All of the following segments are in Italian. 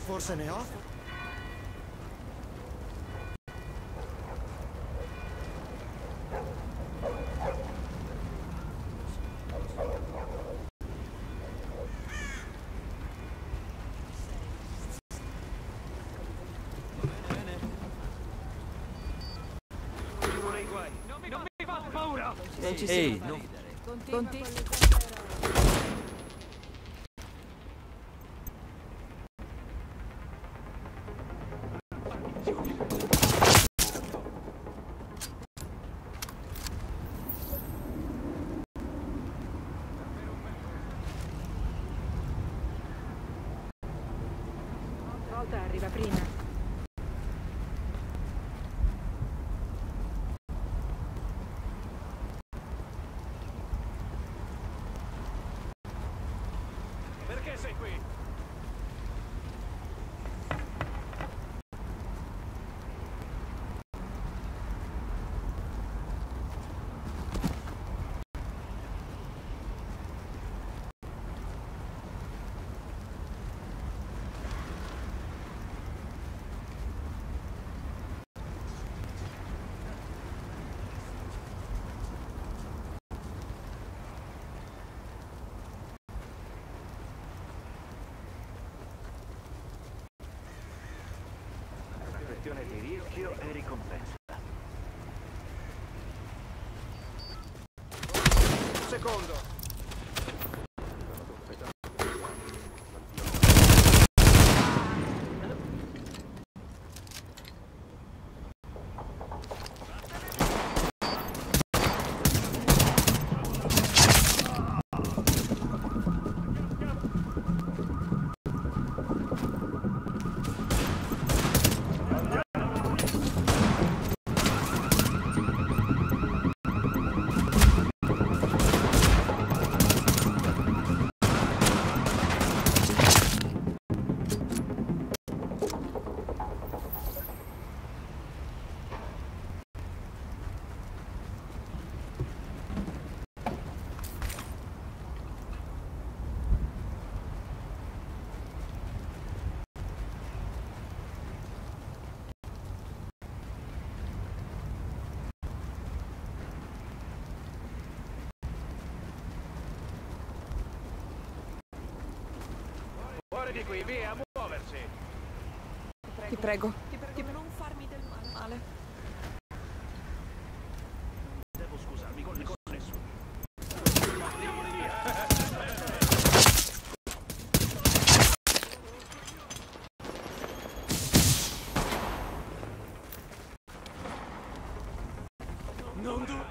Forse ne ho? Non ci Ehi, siamo. non... Conti? Volta arriva prima. Perché sei qui? Questione di rischio e ricompensa. Un secondo. Fuori di qui, via, muoversi! Ti prego. Non farmi del male. Devo scusarmi con nessuno. Non tu!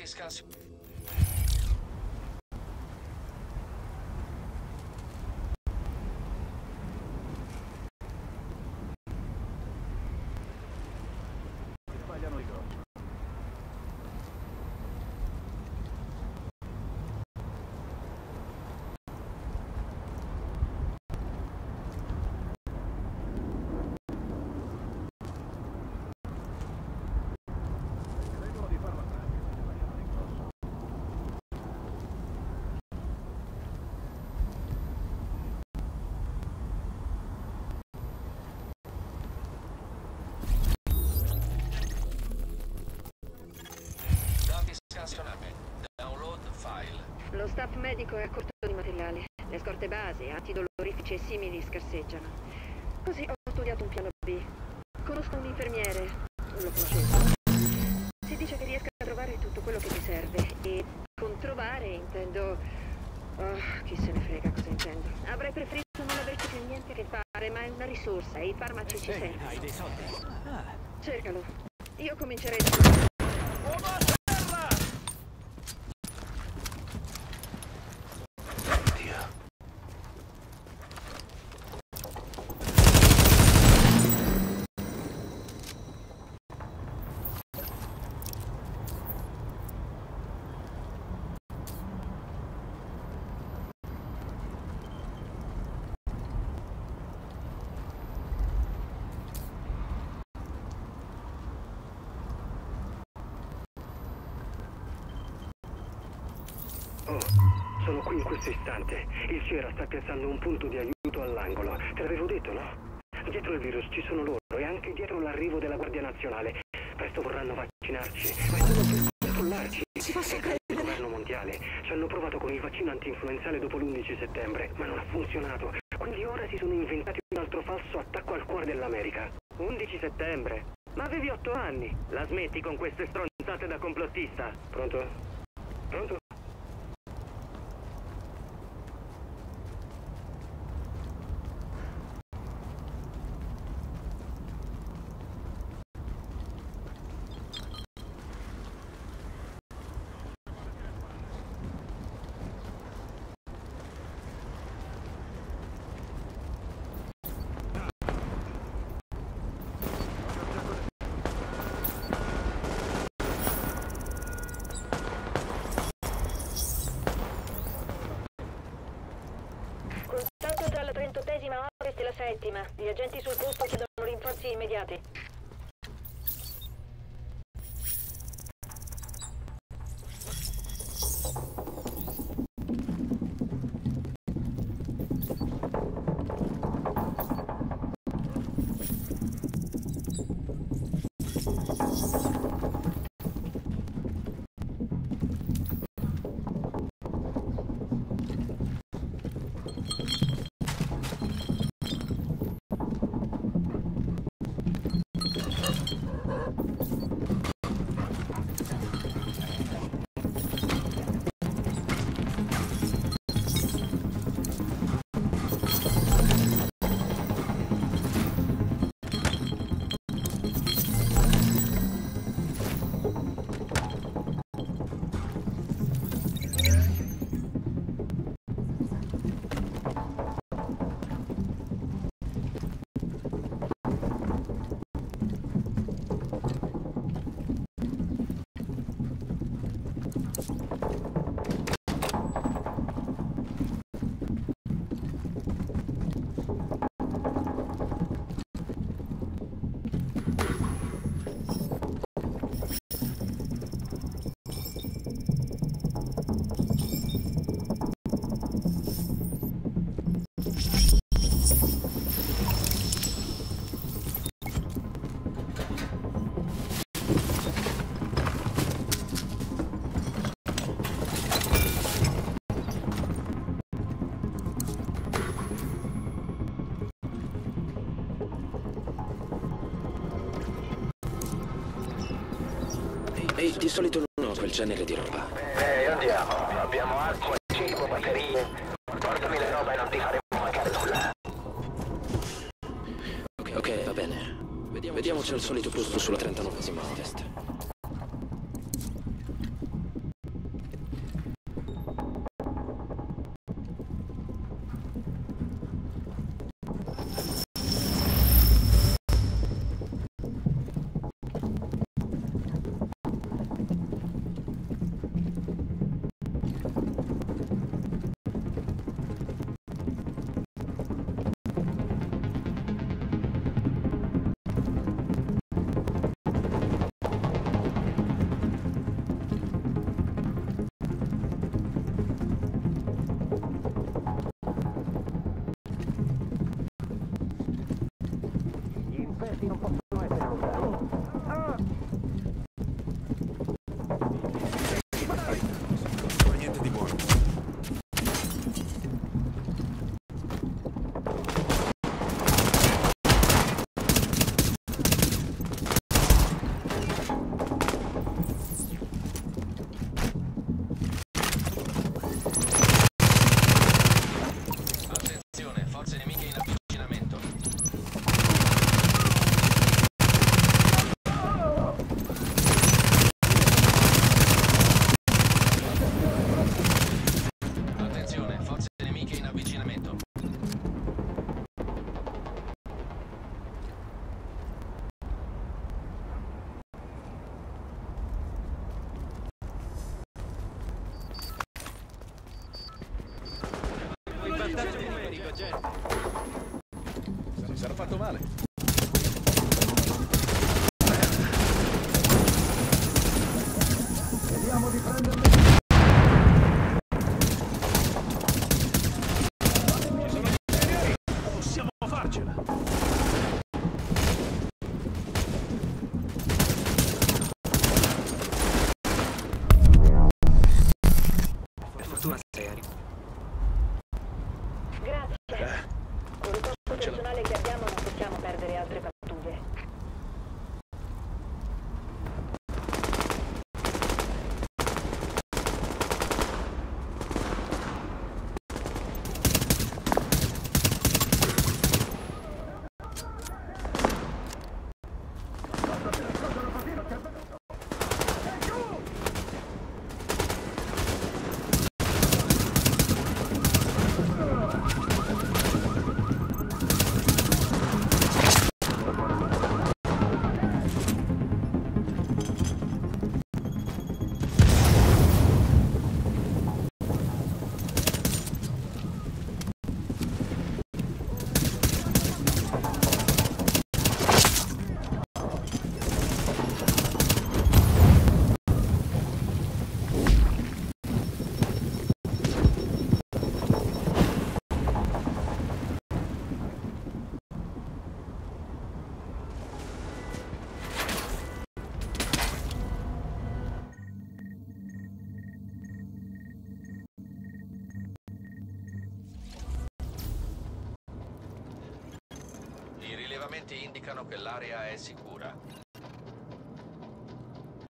Dati scansionati. Sbagliano di grosso. Credono di farla franca. Sbagliano di grosso. Dati scansionati. Download file. Lo staff medico è a corto di materiale. Le scorte base, antidolorifici e simili scarseggiano. Così ho studiato un piano B. Conosco un infermiere. Lo conoscevo. Si dice che riesca a trovare tutto quello che ti serve. E con trovare intendo... Oh, chi se ne frega cosa intendo. Avrei preferito non averci più niente a che fare, ma è una risorsa e i farmaci ci servono. Hai dei soldi? Cercalo. Io comincerei da... Uomo a terra! Dio. Oh, sono qui in questo istante. Il Sierra sta piazzando un punto di aiuto all'angolo. Te l'avevo detto, no? Dietro il virus ci sono loro e anche dietro l'arrivo della Guardia Nazionale. Presto vorranno vaccinarci, ma è solo per controllarci. Il governo mondiale ci hanno provato con il vaccino anti-influenzale dopo l'11 settembre, ma non ha funzionato. Quindi ora si sono inventati un altro falso attacco al cuore dell'America. 11 settembre? Ma avevi 8 anni. La smetti con queste stronzate da complottista? Pronto? Pronto? Contatto tra la 38ª ovest e la 7ª. Gli agenti sul posto chiedono rinforzi immediati. E di solito non ho quel genere di roba. Andiamo. Abbiamo acqua, cibo, batterie. Portami le robe e non ti faremo mancare nulla. Ok, va bene. Vediamoci al solito posto sulla 39ª ovest. Si sarà fatto male. Vediamo di prenderle. Ci sono gli ingegneri! Possiamo farcela! Per fortuna sei arrivato. Grazie. Con il poco personale che abbiamo non possiamo perdere altre battute. I rilevamenti indicano che l'area è sicura.